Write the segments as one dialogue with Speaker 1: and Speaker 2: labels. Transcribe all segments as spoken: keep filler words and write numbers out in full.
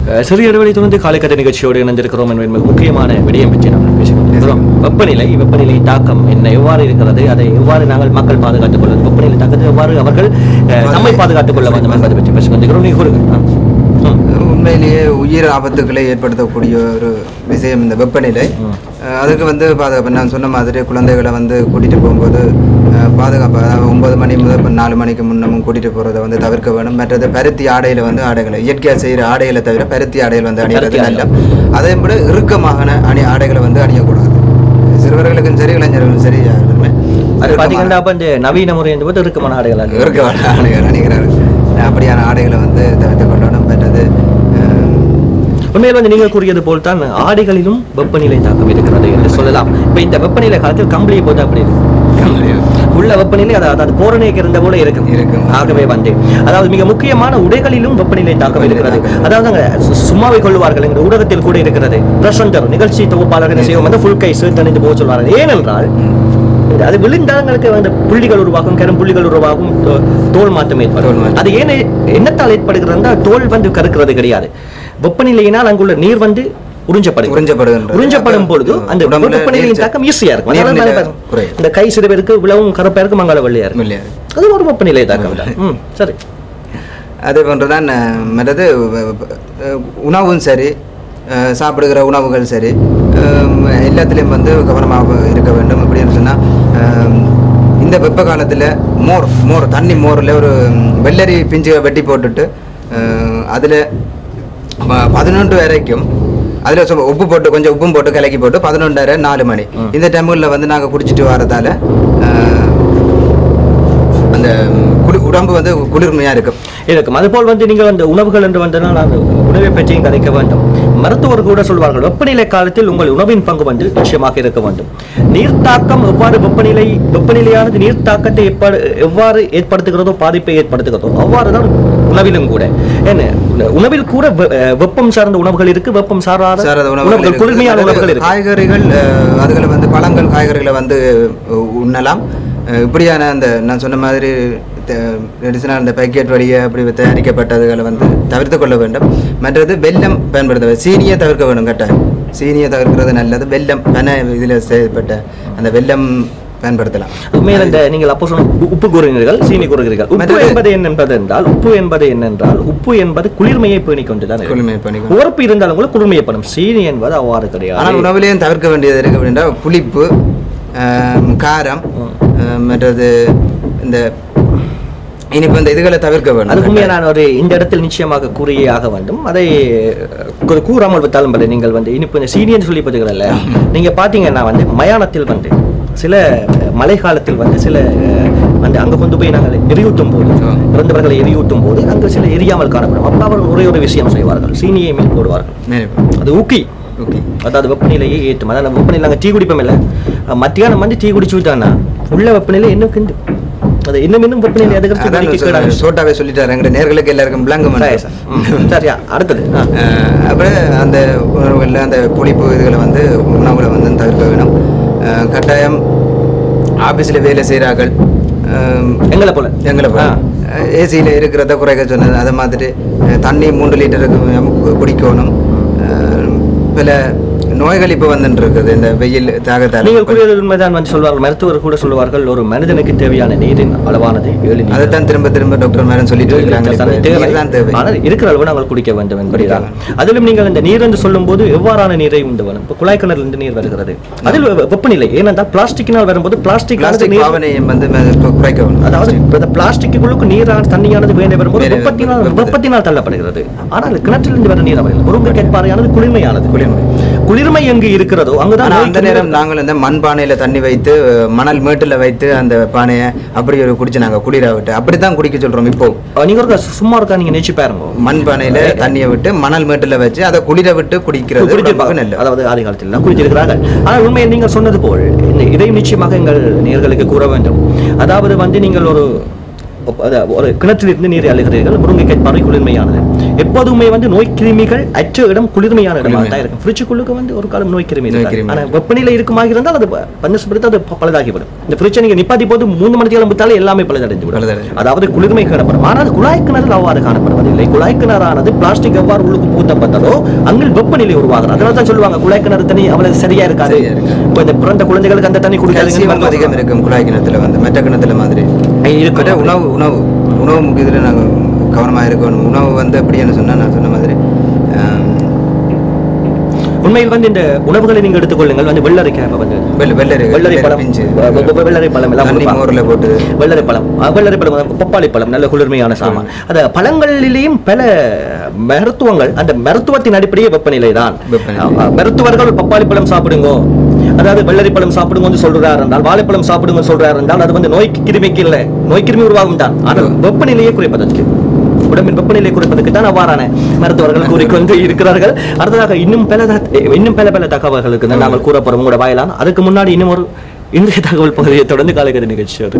Speaker 1: சிறிய இடைவெளி தொடர்ந்து காலைக்கட்ட நிகழ்ச்சியோடு இணைந்திருக்கிறோம் என்பது முக்கியமான விடயம் பற்றி நாங்கள் பேசிக்கொண்டிருக்கிறோம். வெப்பநிலை வெப்பநிலை தாக்கம் என்ன, எவ்வாறு இருக்கிறது, அதை எவ்வாறு நாங்கள் மக்கள் பாதுகாத்துக் கொள்வது, வெப்பநிலை தாக்கத்தை எவ்வாறு அவர்கள் நம்மை பாதுகாத்துக் கொள்ள வேண்டும் என்பதை பற்றி பேசிக்கொண்டிருக்கிறோம். நீங்க கூறுங்க.
Speaker 2: உண்மையிலேயே உயிர் ஆபத்துக்களை ஏற்படுத்தக்கூடிய ஒரு விஷயம் இந்த வெப்பநிலை. அதுக்கு வந்து பாதுகாப்பு நான் சொன்ன மாதிரி குழந்தைகளை வந்து கூட்டிகிட்டு போகும்போது பாதுகாப்பு, அதாவது ஒன்பது மணி முதல் இப்போ நாலு மணிக்கு முன்னமும் கூட்டிகிட்டு போகிறத வந்து தவிர்க்க வேணும். மற்றது பருத்தி ஆடையில் வந்து ஆடைகளை இயற்கையாக செய்கிற ஆடைகளை தவிர பருத்தி ஆடைகள் வந்து அணிகிறது நல்ல. அதே போல இறுக்கமான அணி ஆடைகளை வந்து அணியக்கூடாது. சிறுவர்களுக்கும் சரி இளைஞர்களும் சரி யாருமே
Speaker 1: அது பார்த்தீங்கன்னா அப்போ இந்த நவீன முறை என்பது இறுக்கமான ஆடைகள்
Speaker 2: இறுக்கமான ஆடைகள் அணிகிறார்கள். அப்படியான ஆடைகளை வந்து தவிர்த்து கொள்ளணும். மற்றது
Speaker 1: உண்மையில் வந்து நீங்கள் கூறியது போல் தான் ஆடைகளிலும் வெப்பநிலை தாக்கம் இருக்கிறது என்று சொல்லலாம். இப்போ இந்த வெப்பநிலை காலத்தில் கம்பளியை போது அப்படி உள்ள வெப்பநிலை அதாவது போரணைக்கு இருந்த போல இருக்கும். ஆகவே வந்து அதாவது மிக முக்கியமான உடைகளிலும் வெப்பநிலை தாக்கம் இருக்கிறது. அதாவது அங்கே சும்மாவை கொள்வார்கள் என்ற ஊடகத்தில் கூட இருக்கிறது. பிரசண்டர் நிகழ்ச்சி தொகுப்பாளர்கள் செய்வோம் வந்து ஃபுல் கை ஷர்ட் அணிந்து போக சொல்வார்கள். ஏனென்றால் அது விழுந்தாங்களுக்கு அந்த புள்ளிகள் உருவாகும், கரும் புள்ளிகள் உருவாகும், தோல் மாற்றம் ஏற்படும். அது ஏன் என்னத்தால் ஏற்படுகிறது? தோல் வந்து கருக்கிறது கிடையாது. வெப்பநிலையினால் அங்குள்ள நீர் வந்து உறிஞ்சப்படும் உறிஞ்சப்படும் பொழுது அந்த வெப்பநிலையின் தாக்கம் ஈஸியா இருக்கும். இந்த கை சிறு பேருக்கு விளவும் கருப்பா இருக்கும், மங்கள வெள்ளையா இருக்கும். அது ஒரு வெப்பநிலை தாக்கம் தான். சரி,
Speaker 2: அதே போன்றுதான் மற்றது உணவும் சரி, சாப்பிடுகிற உணவுகள் சரி, எல்லாத்துலேயும் வந்து கவனமாக இருக்க வேண்டும். அப்படின்னு சொன்னால் இந்த வெப்ப காலத்தில் மோர் மோர் தண்ணி மோரில் ஒரு வெள்ளரி பிஞ்சு வெட்டி போட்டுட்டு அதில் பதினொன்று வரைக்கும் அதில் உப்பு போட்டு கொஞ்சம் உப்பும் போட்டு கலக்கி போட்டு பதினொன்றரை நாலு மணி இந்த டைமில் வந்து நாங்கள் குடிச்சிட்டு வரதால அந்த குளி உடம்பு வந்து குளிர்மையாக இருக்கும்
Speaker 1: இருக்கும் அதுபோல் வந்து நீங்கள் அந்த உணவுகள் என்று வந்தனால் அந்த உணவை பற்றியும் கதைக்க வேண்டும். மருத்துவர் கூட சொல்வார்கள் வெப்பநிலை காலத்தில் உங்கள் உணவின் பங்கு வந்து நிச்சயமாக இருக்க வேண்டும். நீர்த்தாக்கம் எவ்வாறு வெப்பநிலை வெப்பநிலையானது நீர்த்தாக்கத்தை எவ்வாறு ஏற்படுத்துகிறதோ பாதிப்பை ஏற்படுத்துகிறதோ அவ்வாறு தான் உணவிலும் கூட. என்ன உணவில் கூட வெப்பம் சார்ந்த உணவுகள் இருக்கு, வெப்பம் சாராத உணவுகள், குளிர்மையான உணவுகள் இருக்கு.
Speaker 2: காய்கறிகள் அதுகளை வந்து பழங்கள் காய்கறிகளை வந்து உண்ணலாம். இப்படியான அந்த நான் சொன்ன மாதிரி மெடிசனாக அந்த பேக்கெட் வழியை அப்படி தயாரிக்கப்பட்டதுகளை வந்து தவிர்த்து கொள்ள வேண்டும். மற்றது வெல்லம் பயன்படுத்த சீனியை தவிர்க்க வேண்டும். கட்டாயம் சீனியை தவிர்க்கிறது நல்லது. வெல்லம் பனை இதில் செய்யப்பட்ட அந்த வெல்லம் பயன்படுத்தலாம்.
Speaker 1: உண்மையில் இந்த நீங்கள் அப்போ சொன்ன உப்பு கூறுகிறீர்கள், சீனி கூறுகிறீர்கள். உப்பு என்பது என்ன என்பது என்றால் உப்பு என்பது என்னென்றால் உப்பு என்பது குளிர்மையை பேணிக்கொண்டுதான்.
Speaker 2: குளிர்மையை பேணி
Speaker 1: உரப்பு இருந்தாலும் கூட குளிர்மையப்படும். சீனி என்பது அவ்வாறு கிடையாது.
Speaker 2: ஆனால் உணவுலேயும் தவிர்க்க வேண்டியது இருக்கு அப்படின்னா புளிப்பு, காரம், மற்றது இந்த இனிப்பு இந்த இதுகளை தவிர்க்க வேண்டும்.
Speaker 1: அதுக்குமே நான் ஒரு இந்த இடத்தில் நிச்சயமாக கூறியே ஆக வேண்டும். அதை கூறாமல் விட்டாலும் பல நீங்கள் வந்து இனிப்பு இந்த சீனியன்னு சொல்லி பார்த்தீங்கல்ல, நீங்க பார்த்தீங்கன்னா வந்து மயானத்தில் வந்து சில மழை காலத்தில் வந்து சில வந்து அங்கே கொண்டு போய் நாங்கள் எரியூட்டும் போது இறந்தவர்களை எரியூட்டும் போது அங்கு சில எரியாமல் காணப்படும். அப்போ அவர்கள் ஒரே ஒரு விஷயம் செய்வார்கள், சீனியை மேல் போடுவார்கள். அது ஊக்கி அதாவது வெப்பநிலையை ஏற்றும். அதாவது வெப்பநிலை நாங்கள் டீ குடிப்போம் இல்லை, மத்தியானம் வந்து டீ குடிச்சு விட்டாங்கன்னா உள்ள வெப்பநிலை இன்னும் கிண்டு அது இன்னும் இன்னும் வெப்பநிலை அதுக்கு
Speaker 2: சோட்டாவே சொல்லிட்டாரு எங்க நேர்களுக்கு எல்லாருக்கும் விளங்கும்.
Speaker 1: சரியா, அடுத்தது
Speaker 2: அப்புறம் அந்த உணவுகளில் அந்த புளிப்பு இதுகளை வந்து உணவுகளை வந்து தவிர்க்க வேணும். கட்டாயம் ஆஃபீஸில் வேலை செய்கிறார்கள்
Speaker 1: எங்களை போல
Speaker 2: எங்களை போல ஏசியில் இருக்கிறத குறைக்க சொன்னது. அதை மாதிரி தண்ணி மூன்று லிட்டருக்கு குடிக்கணும். பல நோய்கள் இப்போ வந்துட்டு இருக்குது இந்த வெயில் தாக்கத்தால்.
Speaker 1: நீங்கள் கூறியது உண்மைதான் வந்து சொல்வார்கள், மருத்துவர் கூட சொல்வார்கள் ஒரு மனிதனுக்கு தேவையான நீரின் அளவானது ஏழு.
Speaker 2: அதைத்தான் திரும்ப திரும்ப டாக்டர் மேடம் சொல்லிட்டு இருக்காங்க.
Speaker 1: ஆனால் இருக்கிற அளவு நாங்கள் குடிக்க வேண்டும் என்பதுதான். அதிலும் நீங்கள் இந்த நீர் என்று சொல்லும் போது எவ்வாறான நீரை உண்டு வரும். இப்போ குழாய் கிணறு இருந்து நீர் வருகிறது, அதில் வெப்பநிலை ஏனென்றால் பிளாஸ்டிக்கினால் வரும்போது பிளாஸ்டிக்
Speaker 2: வந்து குறைக்க வேண்டும்.
Speaker 1: அதாவது பிளாஸ்டிக்குள்ளுக்கு நீரான தண்ணியானது வேண்டி வரும்போது வெப்பத்தினால் வெப்பத்தினால் தள்ளப்படுகிறது. ஆனால் கிணற்றிலிருந்து வர நீர் அவர்கள் முருங்கைக்காய் பாறையானது குளிர்மையானது. குளிர்மை குளிர்மை எங்கு இருக்கிறதோ அங்குதான்.
Speaker 2: அந்த நேரம் நாங்கள் இந்த மண் பானையில தண்ணி வைத்து மணல் மேட்டுல வைத்து அந்த பானையை அப்படி ஒரு குடிச்சு நாங்க குளிர விட்டு அப்படித்தான் குடிக்க சொல்றோம். இப்போ
Speaker 1: நீங்க ஒரு சும்மா இருக்கா, நீங்க நினைச்சு பாருங்க,
Speaker 2: மண் பானையில தண்ணியை விட்டு மணல் மேட்டுல வச்சு அதை குளிர விட்டு குடிக்கிறது நல்ல.
Speaker 1: அதாவது ஆதி காலத்தில் எல்லாம் குடிச்சிருக்கிறார்கள். ஆனால் உண்மையை நீங்கள் சொன்னது போல் இதையும் நிச்சயமாக எங்கள் நேயர்களுக்கு கூற வேண்டும். அதாவது வந்து நீங்கள் ஒரு ஒரு கிணற்றிலிருந்து நீரை அழுகிறீர்கள், முருங்கைக்காய் பாறை குளிர்மையானது. எப்போதுமே வந்து நோய் கிருமிகள் அற்ற இடம் குளிர்மையான இடமா தான் இருக்கும். ஃப்ரிட்ஜுக்குள்ளுக்கு வந்து ஒரு காலம் நோய் கிருமி இருக்காது. ஆனா வெப்பநிலை இருக்குமாக இருந்தால் அது பஞ்சஸ்படுத்த அது பழுதாகிவிடும். இந்த ஃப்ரிட்ஜை நீங்க நிப்பாட்டி போது மூணு மணி நேரம் விட்டாலே எல்லாமே பழுதடைஞ்சு விடும். அதாவது குளிர்மை காணப்படும். ஆனால் குழாய் கிணறு அவ்வாறு காணப்படுவதில்லை. குழாய் கிணறானது பிளாஸ்டிக் எவ்வாறு உள்ளுக்கு பூத்தப்பட்டதோ அங்கே வெப்பநிலை உருவாகும். அதனால தான் சொல்லுவாங்க குழாய் கிணறு தண்ணி அவ்வளவு சரியா இருக்காது. இப்போ இந்த பிறந்த குழந்தைகளுக்கு அந்த தண்ணி குடிக்காதீங்க.
Speaker 2: அதிகம் இருக்கும் குழாய் கிணத்துல வந்து மெட்ட கிணத்துல மாதிரி இருக்கு. உணவு உணவு உணவு முக்கியத்துல நாங்கள் கவனமாக இருக்கணும். உணவு வந்து எப்படின்னு சொன்னால் நான் சொன்ன மாதிரி
Speaker 1: உண்மையில் வந்து இந்த உணவுகளை நீங்க எடுத்துக்கொள்ளுங்கள். வந்து வெள்ளரிக்காய் வந்து
Speaker 2: வெள்ளரி
Speaker 1: வெள்ளரி பழம் வெள்ளரி பழம் எல்லாம்
Speaker 2: ஊரில் போட்டு
Speaker 1: வெள்ளரி பழம் வெள்ளரி பழம் பப்பாளி பழம் நல்ல குளிர்மையான சாமான். அந்த பழங்களிலேயும் பல மருத்துவங்கள் அந்த மருத்துவத்தின் அடிப்படையே வெப்பநிலை தான். மருத்துவர்கள் பப்பாளி பழம் சாப்பிடுங்க, அதாவது வெள்ளரி பழம் சாப்பிடுங்க சொல்றாரு என்றால், வாழைப்பழம் சாப்பிடுங்க சொல்றாரு என்றால் அது வந்து நோய் கிருமிக்கு இல்லை, நோய் கிருமி உருவாகும் தான். ஆனால் வெப்பநிலையை குறைப்பதற்கு, உடம்பின் வெப்பநிலை குறைப்பதற்கு தான் அவ்வாறான மருத்துவர்கள் கூறிக்கொண்டு இருக்கிறார்கள். அடுத்ததாக இன்னும் பல இன்னும் பல பல தகவல்களுக்கு நாங்கள் கூறப்போறோம் உங்களோட வாயிலான. அதுக்கு முன்னாடி இன்னும் ஒரு இன்றைய தகவல் பகுதியை தொடர்ந்து காலைக்கதை நிகழ்ச்சி அது.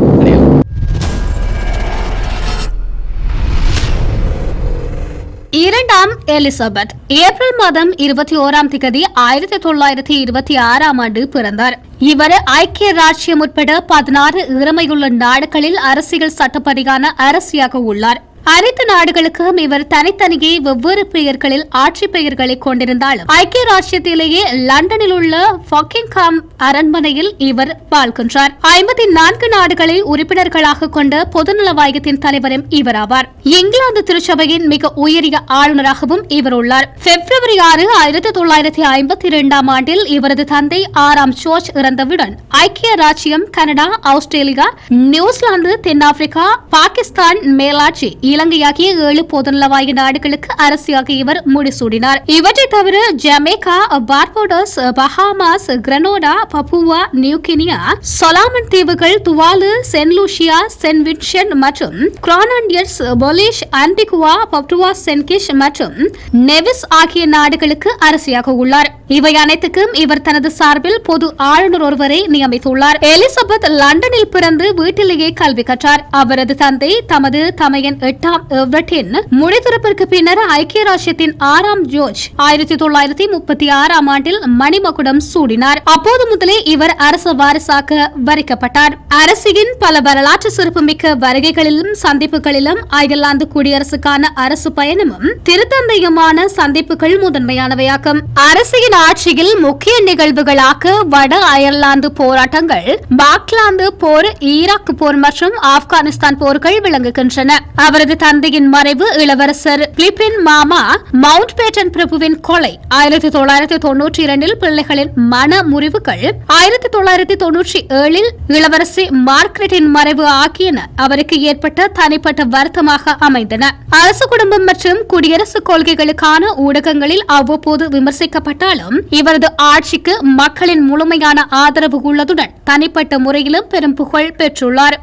Speaker 3: இரண்டாம் எலிசபெத் ஏப்ரல் மாதம் இருபத்தி ஓராம் திகதி ஆயிரத்தி தொள்ளாயிரத்தி இருபத்தி ஆறாம் ஆண்டு பிறந்தார். இவர் ஐக்கிய ராஜ்யம் உட்பட பதினாறு இறமையுள்ள நாடுகளில் அரசியல் சட்டப்படியான அரசியாக உள்ளார். அனைத்து நாடுகளுக்கும் இவர் தனித்தனியே வெவ்வேறு பெயர்களில் ஆட்சி பெயர்களை கொண்டிருந்தாலும் ஐக்கிய ராஜ்யத்திலேயே லண்டனில் உள்ள பாக்கிங்ஹாம் அரண்மனையில் இவர் வாழ்கின்றார். ஐம்பத்தி நான்கு நாடுகளை உறுப்பினர்களாக கொண்ட பொதுநல வாரியத்தின் தலைவரும் இவர் ஆவார். இங்கிலாந்து திருச்சபையின் மிக உயரிய ஆளுநராகவும் இவர் உள்ளார். பிப்ரவரி ஆறு ஆயிரத்தி தொள்ளாயிரத்தி ஐம்பத்தி இரண்டாம் ஆண்டில் இவரது தந்தை ஆறாம் ஜார்ஜ் இறந்தவுடன் ஐக்கிய ராஜ்யம், கனடா, ஆஸ்திரேலியா, நியூசிலாந்து, தென்னாப்பிரிக்கா, பாகிஸ்தான், மேலாட்சி, இலங்கை ஆகிய ஏழு பொதுநலவாய நாடுகளுக்கு அரசியாக இவர் முடிசூடினார். இவற்றை தவிர Jamaica, Barbados, Bahamas, Grenada, Papua New Guinea, Solomon தீவுகள், Tuvalu, Saint Lucia, Saint Vincent மற்றும் கிரானண்டியர்ஸ், பொலிஷ், ஆன்டிகுவா, பப்டுவா, சென்கிஷ் மற்றும் நெவிஸ் ஆகிய நாடுகளுக்கு அரசியாக உள்ளார். இவை அனைத்துக்கும் இவர் தனது சார்பில் பொது ஆளுநர் ஒருவரை நியமித்துள்ளார். எலிசபெத் லண்டனில் பிறந்து வீட்டிலேயே கல்வி கற்றார். அவரது தந்தை தமது தமையன் எட்டாம் எவர்ட்டின் முடித்திருப்பிற்கு பின்னர் ஐக்கிய ராஜ்யத்தின் ஆறாம் ஜார்ஜ் ஆயிரத்தி தொள்ளாயிரத்தி முப்பத்தி ஆறாம் ஆண்டில் மணிமகுடம் சூடினார். அப்போது முதலே இவர் அரச வாரிசாக வரிக்கப்பட்டார். அரசியின் பல வரலாற்று சிறப்புமிக்க வருகைகளிலும் சந்திப்புகளிலும் அயர்லாந்து குடியரசுக்கான அரசு பயணமும் திருத்தந்தையுமான சந்திப்புகள் முதன்மையானவையாகும். அரசியின் ஆட்சியில் முக்கிய நிகழ்வுகளாக வட அயர்லாந்து போராட்டங்கள், பாக்லாந்து போர், ஈராக் போர் மற்றும் ஆப்கானிஸ்தான் போர்கள் விளங்குகின்றன. அவரது தந்தையின் மறைவு, இளவரசர் பிலிப்பின் மாமா மவுண்ட் பேட்டன் பிரபுவின் கொலை, ஆயிரத்தி தொள்ளாயிரத்தி தொன்னூற்றி இரண்டில் பிள்ளைகளின் மன முறிவுகள், ஆயிரத்தி தொள்ளாயிரத்தி தொன்னூற்றி ஏழில் இளவரசி மார்கரெட்டின் மறைவு ஆகியன அவருக்கு ஏற்பட்ட தனிப்பட்ட வருத்தமாக அமைந்தன. அரசு குடும்பம் மற்றும் குடியரசு கொள்கைகளுக்கான ஊடகங்களில் அவ்வப்போது விமர்சிக்கப்பட்டாலும் இவரது ஆட்சிக்கு மக்களின் முழுமையான ஆதரவு உள்ளதுடன் தனிப்பட்ட முறையிலும் பெரும் புகழ் பெற்றுள்ளார்.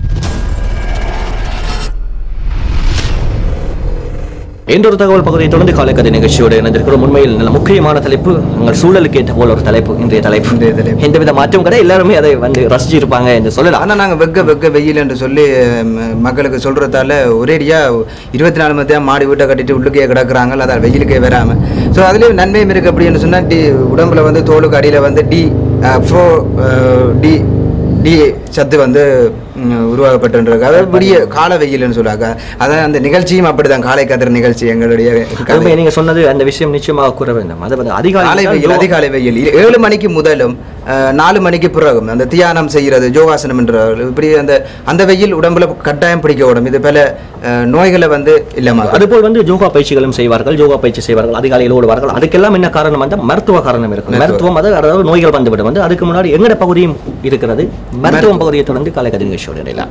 Speaker 1: இன்னொரு தகவல் பகுதியை தொடர்ந்து காலைக்கதை நிகழ்ச்சியோடு இணைந்திருக்கிறோம். உண்மையில் நல்ல முக்கியமான தலைப்பு, உங்கள் சூழலுக்கு ஏற்ற போல ஒரு தலைப்பு இன்றைய தலைப்பு. எந்தவித மாற்றம் கூட எல்லாருமே அதை வந்து ரசிச்சிருப்பாங்க என்று சொல்லலாம்.
Speaker 2: ஆனால் நாங்கள் வெக்க வெக்க வெயில் என்று சொல்லி மக்களுக்கு சொல்கிறதால ஒரேடியா இருபத்தி நாலு மணி நேரம் மாடி வீட்டை கட்டிட்டு உள்ளுக்கே கிடக்குறாங்க, அதான் வெயிலுக்கே வராமல். ஸோ அதுலேயும் நன்மையும் இருக்குது. அப்படின்னு சொன்னால் டி உடம்புல வந்து தோலுக்கு அடியில் வந்து டி ஃப்ரோ டி டி சத்து வந்து உருவாக்கப்பட்டிருக்கு. அதாவது பெரிய கால வெயில்னு சொல்லுவாங்க. அதான் அந்த நிகழ்ச்சியும் அப்படிதான், காலை கதிர் நிகழ்ச்சி எங்களுடைய.
Speaker 1: நீங்க சொன்னது அந்த விஷயம் நிச்சயமாக கூற வேண்டும். அது வந்து அதிகாலை
Speaker 2: வெயில், அதிகாலை வெயில் ஏழு மணிக்கு முதலும் நாலு மணிக்கு பிறகும் அந்த தியானம் செய்கிறது, யோகாசனம் என்ற இப்படி அந்த அந்த வெயில் உடம்புல கட்டாயம் பிடிக்க விடும். இது பல நோய்களை வந்து இல்லாம.
Speaker 1: அதுபோல் வந்து யோகா பயிற்சிகளும் செய்வார்கள், யோகா பயிற்சி செய்வார்கள், அதிகாலையில் ஓடுவார்கள். அதுக்கெல்லாம் என்ன காரணம் வந்து மருத்துவ காரணம் இருக்கும். மருத்துவம் அது அதாவது நோய்கள் வந்துவிடும். வந்து அதுக்கு முன்னாடி எங்கட பகுதியும் இருக்கிறது. மருத்துவம் பகுதியை தொடர்ந்து காலை கதிர் நிகழ்ச்சியோடு இடையில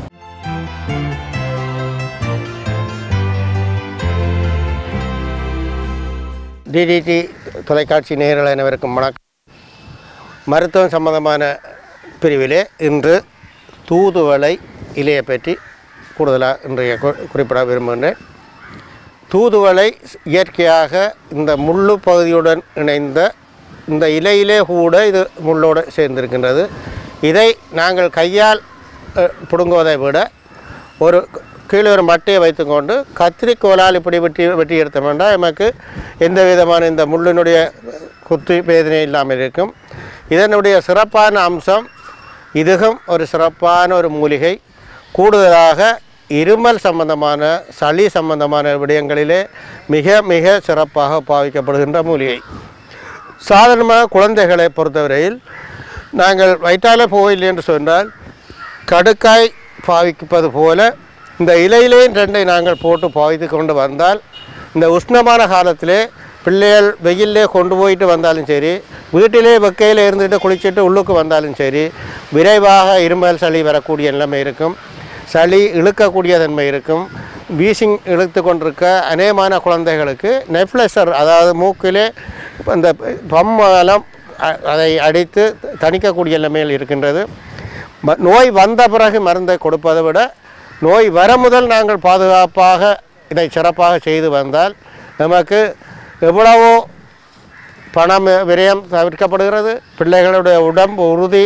Speaker 4: டிடிடி தொலைக்காட்சி நேயர்கள் அனைவருக்கும் வணக்கம். மருத்துவம் சம்பந்தமான பிரிவிலே இன்று தூதுவளை இலையை பற்றி கூடுதலாக இன்றைய குறிப்பிட விரும்புகின்றேன். தூதுவளை இயற்கையாக இந்த முள்ளு பகுதியுடன் இணைந்த இந்த இலையிலே கூட இது முள்ளோடு சேர்ந்திருக்கின்றது. இதை நாங்கள் கையால் பிடுங்குவதை விட ஒரு கீழே ஒரு மட்டையை வைத்துக்கொண்டு கத்திரிக்கோலால் இப்படி வெட்டி வெட்டி எடுத்தோம்னா நமக்கு எந்த விதமான இந்த முள்ளினுடைய குத்து வேதனை இல்லாமல் இருக்கும். இதனுடைய சிறப்பான அம்சம், இதுவும் ஒரு சிறப்பான ஒரு மூலிகை. கூடுதலாக இருமல் சம்பந்தமான சளி சம்பந்தமான விடயங்களிலே மிக மிக சிறப்பாக பாவிக்கப்படுகின்ற மூலிகை. சாதாரணமாக குழந்தைகளை பொறுத்தவரையில் நாங்கள் வயிற்றால போகவில்லை என்று சொன்னால் கடுக்காய் பாவிப்பது போல இந்த இலையிலேயும் ரெண்டை நாங்கள் போட்டு பாவித்து கொண்டு வந்தால், இந்த உஷ்ணமான காலத்திலே பிள்ளைகள் வெயிலே கொண்டு போயிட்டு வந்தாலும் சரி, வீட்டிலே வெக்கையில் இருந்துட்டு குளிச்சுட்டு உள்ளுக்கு வந்தாலும் சரி, விரைவாக இருமல் சளி வரக்கூடிய நிலைமை இருக்கும். சளி இழுக்கக்கூடிய தன்மை இருக்கும். வீசிங் இழுத்து கொண்டிருக்க அநேகமான குழந்தைகளுக்கு நெஃப்ளெசர், அதாவது மூக்கிலே அந்த பம்மலம் அதை அடித்து தணிக்கக்கூடிய நிலைமையில் இருக்கின்றது. நோய் வந்த பிறகு மருந்தை கொடுப்பதை விட நோய் வர முதல் நாங்கள் பாதுகாப்பாக இதை சிறப்பாக செய்து வந்தால் நமக்கு எவ்வளவோ பணம் விரயம் தவிர்க்கப்படுகிறது, பிள்ளைகளுடைய உடம்பு உறுதி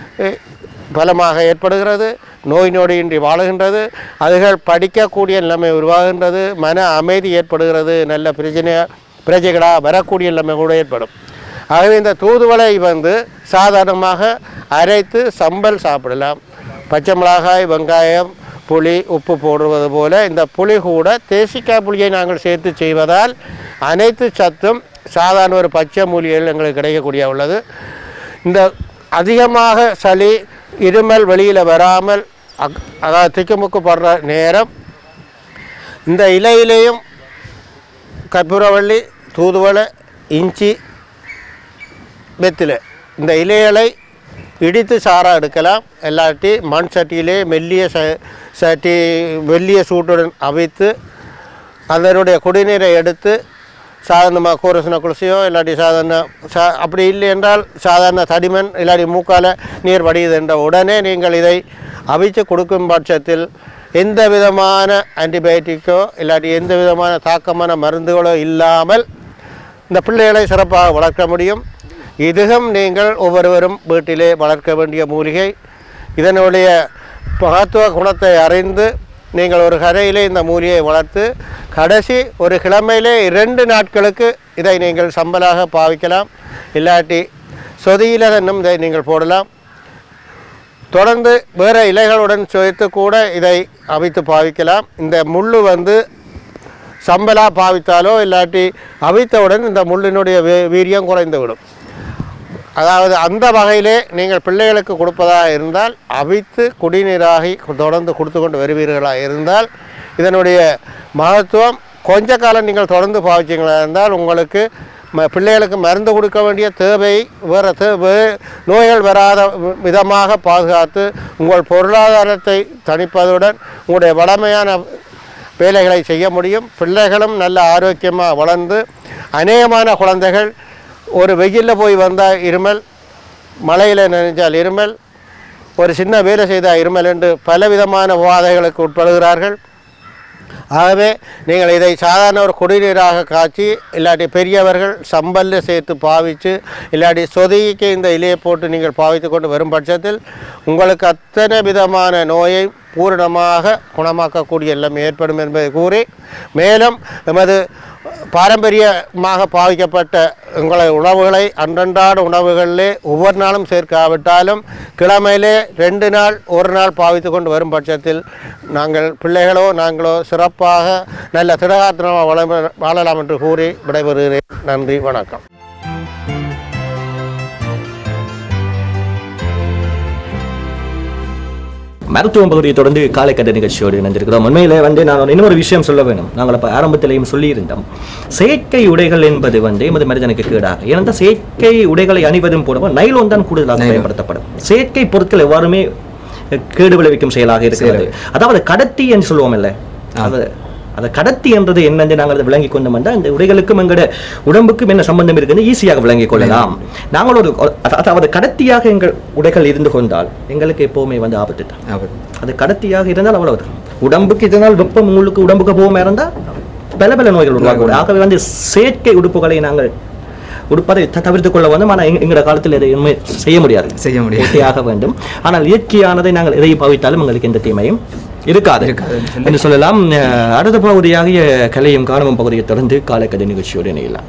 Speaker 4: பலமாக ஏற்படுகிறது, நோய் நொடியின்றி வாழுகின்றது, அதுகள் படிக்கக்கூடிய நிலைமை உருவாகின்றது, மன அமைதி ஏற்படுகிறது, நல்ல பிரச்சனை பிரஜைகளாக வரக்கூடிய நிலைமை கூட ஏற்படும். ஆகவே இந்த தூதுவளை வந்து சாதாரணமாக அரைத்து சம்பல் சாப்பிடலாம். பச்சை மிளகாய், வெங்காயம், புளி, உப்பு போடுவது போல இந்த புளி கூட தேசிக்காய் புளியை நாங்கள் சேர்த்து செய்வதால் அனைத்து சத்தும் சாதாரண ஒரு பச்சை மூலிகைகள் எங்களுக்கு கிடைக்கக்கூடிய உள்ளது. இந்த அதிகமாக சளி இருமல் வெளியில் வராமல் அதாவது திக்குமுக்கு படுற நேரம் இந்த இலையிலேயும் கற்பூரவள்ளி, தூதுவளை, இஞ்சி, வெத்திலை இந்த இலைகளை இடித்து சாராக எடுக்கலாம். எல்லாட்டி மண் சட்டியிலே மெல்லிய ச சட்டி மெல்லிய சூட்டுடன் அவித்து அதனுடைய குடிநீரை எடுத்து சாதாரணமாக கூரசன குளிசையோ இல்லாட்டி சாதாரண சா அப்படி இல்லை என்றால் சாதாரண தடிமண் இல்லாட்டி மூக்கால் நீர் வடியுது என்ற உடனே நீங்கள் இதை அவித்து கொடுக்கும் பட்சத்தில் எந்த விதமான ஆன்டிபயோட்டிக்கோ இல்லாட்டி எந்த விதமான தாக்கமான மருந்துகளோ இல்லாமல் இந்த பிள்ளைகளை சிறப்பாக வளர்க்க முடியும். இதுவும் நீங்கள் ஒவ்வொருவரும் வீட்டிலே வளர்க்க வேண்டிய மூலிகை. இதனுடைய மகத்துவ குணத்தை அறிந்து நீங்கள் ஒரு கரையிலே இந்த மூலிகையை வளர்த்து கடைசி ஒரு கிழமையிலே இரண்டு நாட்களுக்கு இதை நீங்கள் சம்பலாக பாவிக்கலாம். இல்லாட்டி சொதியில் இன்னும் இதை நீங்கள் போடலாம். தொடர்ந்து வேறு இலைகளுடன் சேர்த்து கூட இதை அவித்து பாவிக்கலாம். இந்த முள் வந்து சம்பலாக பாவித்தாலோ இல்லாட்டி அவித்தவுடன் இந்த முள்ளினுடைய வீரியம் குறைந்துவிடும். அதாவது அந்த வகையிலே நீங்கள் பிள்ளைகளுக்கு கொடுப்பதாக இருந்தால் அவித்து குடிநீராகி தொடர்ந்து கொடுத்து கொண்டு வருவீர்களாக இருந்தால் இதனுடைய மகத்துவம் கொஞ்ச காலம் நீங்கள் தொடர்ந்து பாவிச்சிங்களா இருந்தால் உங்களுக்கு ம பிள்ளைகளுக்கு மருந்து கொடுக்க வேண்டிய தேவை வேறு தே நோய்கள் வராத விதமாக பாதுகாத்து உங்கள் பொருளாதாரத்தை தணிப்பதுடன் உங்களுடைய வளமையான வேலைகளை செய்ய முடியும். பிள்ளைகளும் நல்ல ஆரோக்கியமாக வளர்ந்து அநேகமான குழந்தைகள் ஒரு வெயிலில் போய் வந்தால் இருமல், மழையில் நினைச்சால் இருமல், ஒரு சின்ன வேலை செய்தால் இருமல் என்று பலவிதமான உபாதைகளுக்கு உட்படுகிறார்கள். ஆகவே நீங்கள் இதை சாதாரண ஒரு குடிநீராக காய்ச்சி இல்லாட்டி பெரியவர்கள் சம்பல்ல சேர்த்து பாவித்து இல்லாட்டி சொதிக்கு இந்த இலையை போட்டு நீங்கள் பாவித்து கொண்டு வரும் பட்சத்தில் உங்களுக்கு அத்தனை விதமான நோயை பூரணமாக குணமாக்கக்கூடிய எல்லாம் ஏற்படும் என்பதை கூறி, மேலும் எமது பாரம்பரியமாக பாவிக்கப்பட்ட உங்களை உணவுகளை அன்றன்றாட உணவுகளிலே ஒவ்வொரு நாளும் சேர்க்காவிட்டாலும் கிழமையிலே ரெண்டு நாள் ஒரு நாள் பாவித்து கொண்டு வரும் பட்சத்தில் நாங்கள் பிள்ளைகளோ நாங்களோ சிறப்பாக நல்ல திடகாத்திரமாக வள வாழலாம் என்று கூறி விடைபெறுகிறேன். நன்றி, வணக்கம்.
Speaker 1: மருத்துவம் பகுதியை தொடர்ந்து காலைக்கட்ட நிகழ்ச்சியோடு இணைந்திருக்கிறோம். உண்மையிலே வந்து நான் இன்னொரு விஷயம் சொல்ல வேணும். நாங்கள் இப்போ ஆரம்பத்திலையும் சொல்லியிருந்தோம், செயற்கை உடைகள் என்பது வந்து எமது மனிதனுக்கு கேடாக. ஏனென்றால் செயற்கை உடைகளை அணிவதும் போடவும் நைலோன் தான் கூடுதலாக பயன்படுத்தப்படும். செயற்கை பொருட்கள் எவ்வாறுமே கேடு விளைவிக்கும் செயலாக இருக்கிறது. அதாவது கடத்தி என்று சொல்லுவோம் இல்லை, அது அதை கடத்தி என்றது என்னென்று நாங்கள் அதை விளங்கி கொண்டோம் என்றால் இந்த உடைகளுக்கும் எங்களோட உடம்புக்கும் என்ன சம்பந்தம் இருக்குன்னு ஈஸியாக விளங்கிக் கொள்ளலாம். நாங்கள் ஒரு அதாவது கடத்தியாக எங்கள் உடைகள் இருந்து கொண்டால் எங்களுக்கு எப்போவுமே வந்து ஆபத்து தான். அது கடத்தியாக இருந்தால் அவ்வளவு உடம்புக்கு இதனால் வெப்பம் உங்களுக்கு உடம்புக்கு போகாம இருந்தால் பல பல நோய்கள் உருவாகும். ஆகவே வந்து செயற்கை உடுப்புகளை நாங்கள் உடுப்பதை தவிர்த்து கொள்ள வேண்டும். ஆனால் எங்களோட காலத்தில் எதை செய்ய முடியாது, செய்ய முடியாது வேண்டும். ஆனால் இயற்கையானதை நாங்கள் எதை பாவித்தாலும் எங்களுக்கு எந்த தீமையும் இருக்காது என்று சொல்லலாம். அடுத்த பகுதியாகிய கலையும் காணவும் பகுதியை தொடர்ந்து காலக்கதை நிகழ்ச்சியோடு இணையலாம்.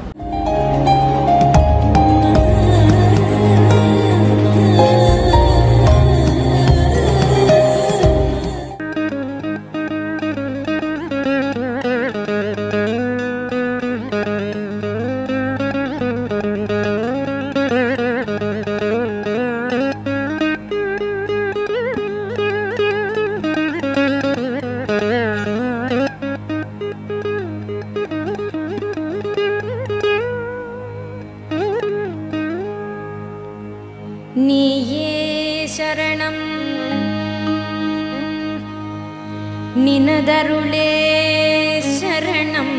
Speaker 5: நினதருளே சரணம்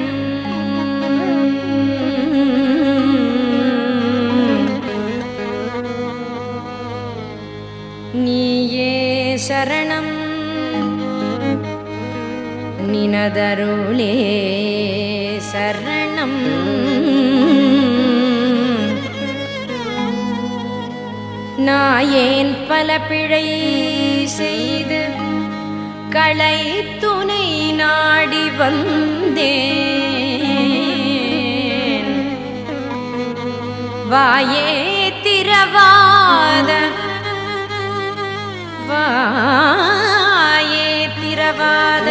Speaker 5: நீயே சரணம் நினதருளே சரணம் நாயேன் பல பிழை செய்து களை துணை நாடி வந்தேன் வாயே திரவாத வாயே திரவாத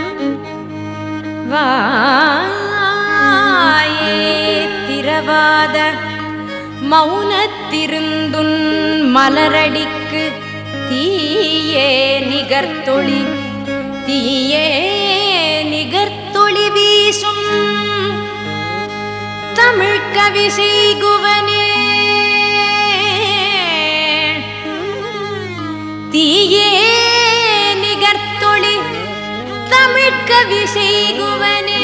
Speaker 5: வாயே திரவாத மௌனத்திருந்துன் மலரடிக்கு தீயே நிகர்த்தொளி தீயே நிகர்த்தொளி வீசும் தமிழ் கவி செய்குவனே தீயே நிகர்த்தொளி தமிழ் கவி செய்குவனே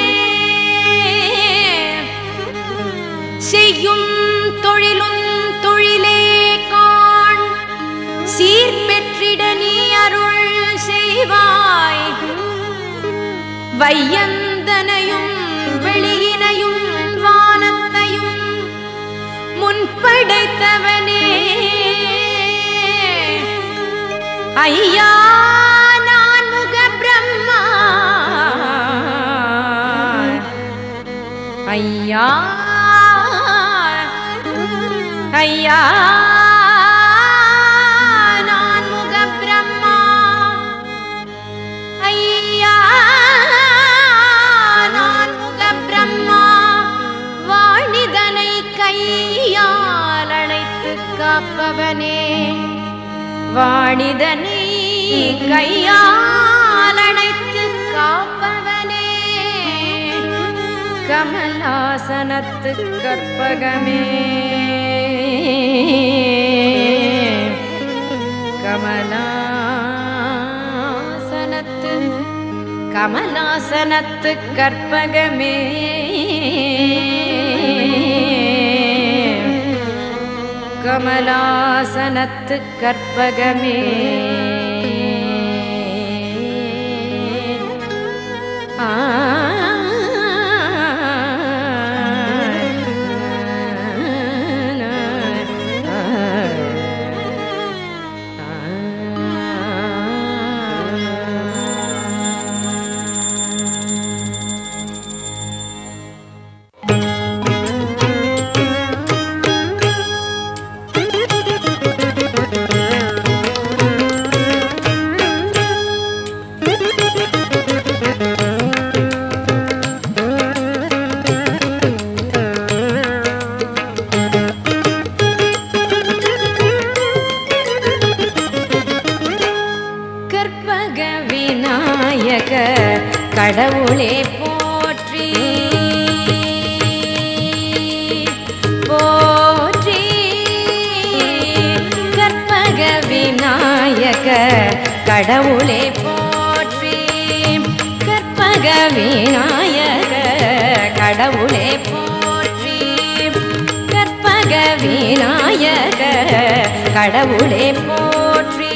Speaker 5: செய்யும் தொழிலும் தொழிலே காண் சீர்பெற்றிட நீ அருள் செய்வாய் வையந்தனையும் வெளியினையும் வானத்தையும் முன்படைத்தவனே ஐயா நான் முக பிரம்மா ஐயா ஐயா நான் முக பிரம்மா ஐயா நான் முக பிரம்மா வாணிதனை கையால் அழைத்து காப்பவனே வாணிதனை கையால் அழைத்து காப்பவனே கமலாசனத்து கற்பகமே கமலாசனத்து கமலாசனத்து கற்பகமே கமலாசனத்து கற்பகமே ஆ கடவுளே போற்றி போற்றி கற்பக விநாயக கடவுளே போற்றி கற்பக விநாயக கடவுளே போற்றி கற்பக விநாயக கடவுளே போற்றி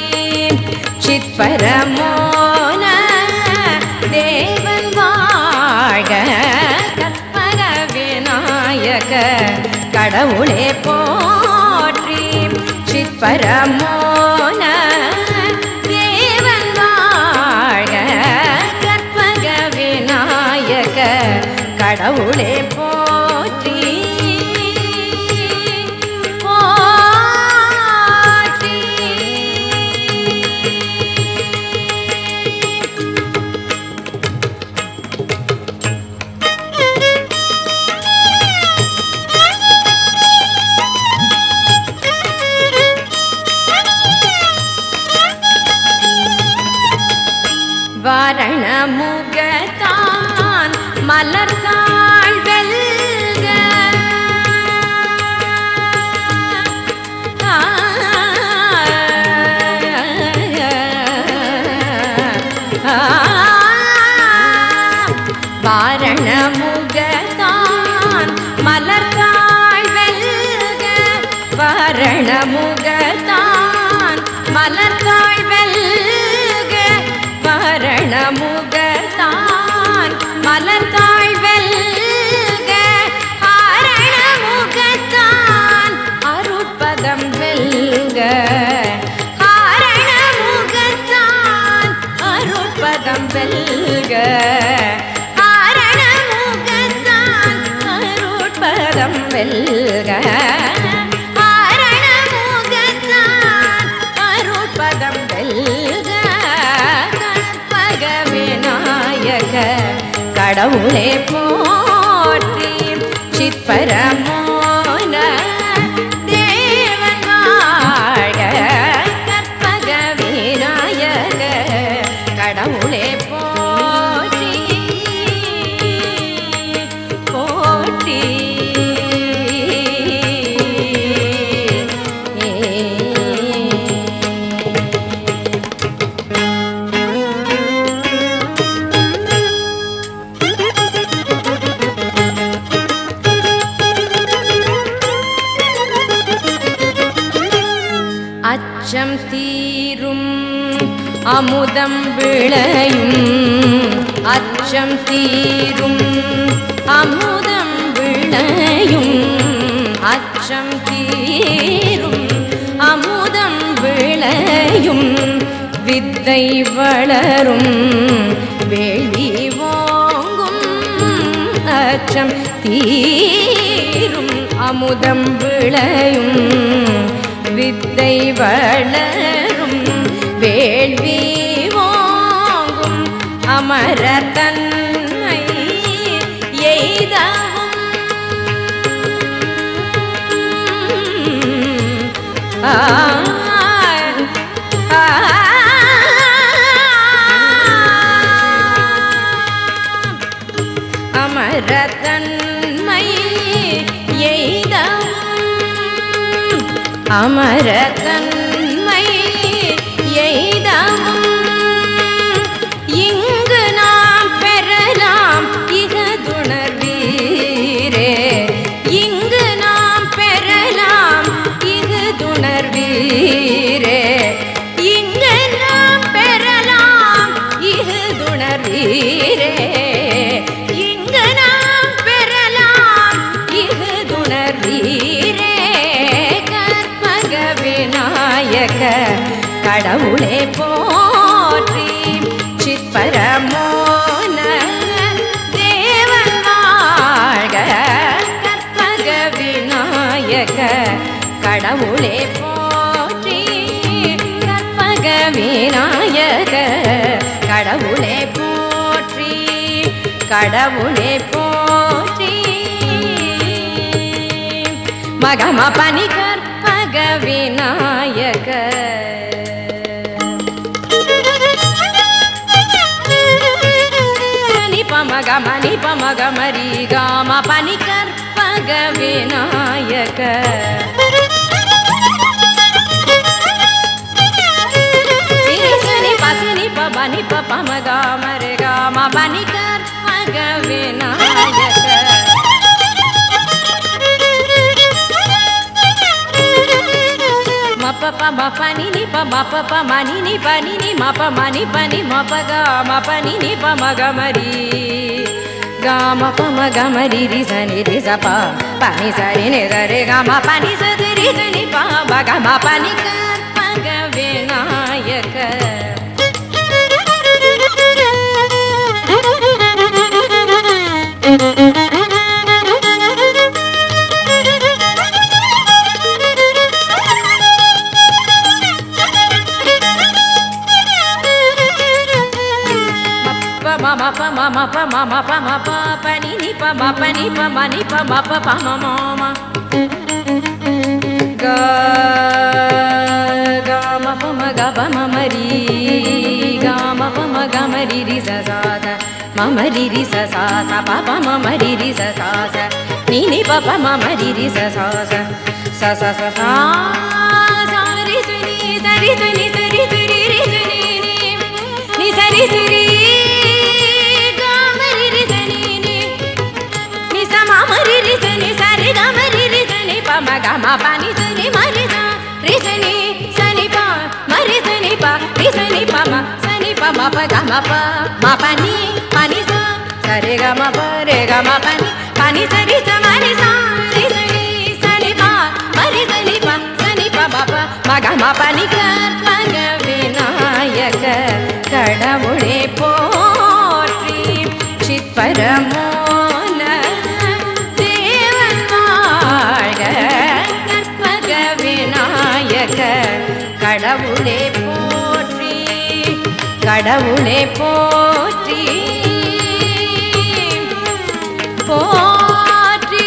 Speaker 5: சித்பரமோன தேவன் வாழ்க கற்பக விநாயக கடவுளே போற்றி சித்பரமோன தேவன் வாழ்க கடவுளே போற்றி வாரணமுகத்தான் மலர்த்தாள் வெல்க வாரணமுகத்தான் மலர்த்தாள் வெல்க வாரணமுகத்தான் மலர்த்தாள் வெல்க வாரணமுகத்தான் மலர்த்தாள் வெல்க ஆரணமுகத்தான் அருட்பதம் வெல்க ஆரணமுகத்தான் அருட்பதம் வெல்க ஆரணமுகத்தான் அருட்பதம் வெல்க ஆரணமுகத்தான் அருட்பதம் வெல்க விநாயக கடவுளே போற்றி சித்பரமோன தேவன் வாழ்க கற்பக விநாயக கடவுளே போற்றி போற்றி அச்சம் தீரும் அமுதம் விளையும் அச்சம் தீரும் அமுதம் விளையும் அச்சம் தீரும் அமுதம் விளையும் வித்தை வளரும் வேள்வி ஓங்கும் அச்சம் தீரும் அமுதம் விளையும் வித்தை வளரும் வேள்வி ஓங்கும் அமரர் தன்மை எய்தவும் ஆ அமரர் தன்மை எய்தவும் அமரத்தன்மை எய்தவும் இங்கு நாம் பெறலாம் இகதுணர்வீரே இங்கு நாம் பெறலாம் இகதுணர்வீரே இங்கு நாம் பெறலாம் இகதுணர்வீரே இங்கு நாம் பெறலாம் இகதுணர்வீரே விநாயக கடவுளே போற்றி சித்பரமோன தேவன் வாழ்க கற்பக விநாயக கடவுளே போற்றி கற்பக விநாயக கடவுளே போற்றி கடவுளே போற்றி மகம பனி கற்பக விநாயக நிபமக மணி பமக மரி காம பனி கற்பக விநாயக பசினி பபனி பமக மரி காம பனி கற்பக விநாயக மப்ப மப்பனி நி ப மப்ப ப மணி நி பனி நி மப்ப மணி பனி மப்ப க மப்பனி நி ப மக மரி க மப்ப மக மரி ரி சனி ரி ச ப பனி சரி நி ர ரி க ம பனி ச ரி சனி ப ப க ம பனி கற்பக Vinayaka ma pa ma ma pa ma pa pa ni ni pa ma pa ni pa ma ni pa ma pa pa ma ma ma ga ga ma pa ma ga pa ma ma ri ga ma pa ma ga ma ri ri sa sa sa ma ma ri ri sa sa sa pa pa ma ma ri ri sa sa sa ni ni pa pa ma ma ri ri sa sa sa sa sa sa sa sa ri sa ni sa ri sa ni sa ri sa ri ri sa ni ni ni sa ri sa ri ga ma ri ri sa ni ni ni sa ma ma ri ri sa ni sa ri ga ma ri ri sa ni pa ma ga ma pa ni sa ni ma ri sa ri sa ni sa ni pa ma ri sa ni pa ri sa ni pa ma sa ni pa ma pa ga ma pa ma pa ni pa ni sa sa re ga ma pa re ga ma pa ni pa ni sa ri sa ma ni sa ri sa ni sa ni pa ma ri sa ni pa sa ni pa ma pa ma ga ma pa ni கற்பக விநாயக கடவுளே போற்றி சித்பரமோன தேவன் வாழ்க கற்பக விநாயக கடவுளே போற்றி கடவுளே போற்றி போற்றி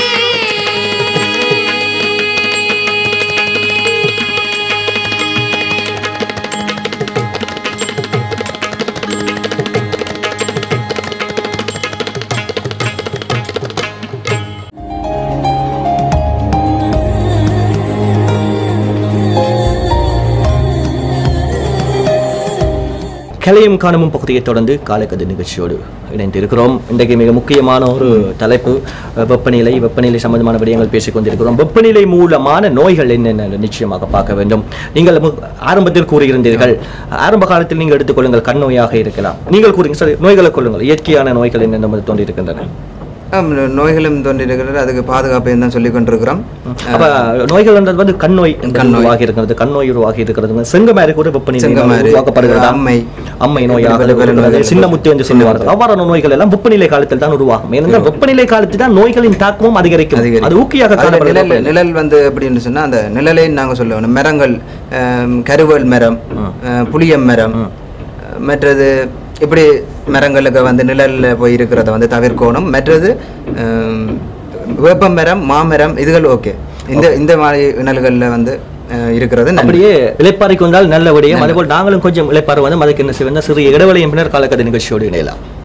Speaker 1: கலையும் காணமும் பகுதியை தொடர்ந்து காலக்கது நிகழ்ச்சியோடு இணைந்திருக்கிறோம். இன்றைக்கு மிக முக்கியமான ஒரு தலைப்பு வெப்பநிலை வெப்பநிலை சம்பந்தமான விடயங்கள் பேசிக் கொண்டிருக்கிறோம். வெப்பநிலை மூலமான நோய்கள் என்னென்ன நிச்சயமாக பார்க்க வேண்டும். நீங்கள் ஆரம்பத்தில் கூறியிருந்தீர்கள், ஆரம்ப காலத்தில் நீங்கள் எடுத்துக்கொள்ளுங்கள் கண் நோயாக இருக்கலாம். நீங்கள் கூறுங்க சரி, நோய்களை கொள்ளுங்கள். இயற்கையான நோய்கள் என்னென்ன தோன்றியிருக்கின்றன?
Speaker 2: நோய்களும் தோன்றிருக்கிறது, அதுக்கு பாதுகாப்பையும் தான் சொல்லிக் கொண்டிருக்கிறோம்.
Speaker 1: அப்ப நோய்கள் என்றது வந்து கண் நோய் உருவாகி இருக்கிறது, கண் நோய் உருவாகி இருக்கிறது, செங்கமாரி கூட வெப்பநிலை உருவாக்கப்படுகிறது, அம்மை அம்மை நோயாக சின்ன முத்து என்று சொல்லுவார்கள். அவ்வாறான நோய்கள் எல்லாம் வெப்பநிலை காலத்தில் தான் உருவாகும். ஏனென்றால் வெப்பநிலை காலத்தில் தான் நோய்களின் தாக்கமும் அதிகரிக்கும். அது ஊக்கியாக காணப்படுகிறது.
Speaker 2: நிழல் வந்து எப்படின்னு சொன்னா அந்த நிழலை நாங்க சொல்லுவோம், மரங்கள் கருவல் மரம், புளியம் மரம், மற்றது இப்படி மரங்களுக்கு வந்து நிழல்ல போய் இருக்கிறத வந்து தவிர்க்கணும். மற்றது வேப்ப மரம், மாமரம் இதுகள் ஓகே. இந்த இந்த மாதிரி நிழல்களில் வந்து இருக்கிறது
Speaker 1: அப்படியே இளைப்பாறைக்கு வந்தால் நல்ல விடயம். அதேபோல் நாங்களும் கொஞ்சம் இளைப்பாறை வந்து அதுக்கு என்ன செய்வோம், சிறிய இடைவெளியின் பின்னர் காலக்கதை நிகழ்ச்சியோடு இணையலாம்.